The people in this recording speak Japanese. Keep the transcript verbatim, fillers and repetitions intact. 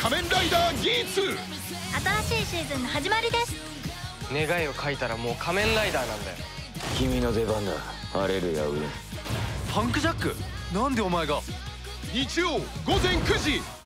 仮面ライダー ジーツー。 新しいシーズンの始まりです。 願いを書いたらもう仮面ライダーなんだよ。 君の出番だ、ハレルヤウィン。 パンクジャック、なんでお前が。 日曜午前くじ。